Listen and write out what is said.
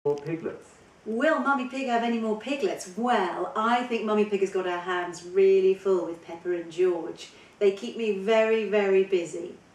piglets? Will Mummy Pig have any more piglets? Well, I think Mummy Pig has got her hands really full with Pepper and George. They keep me very, very busy.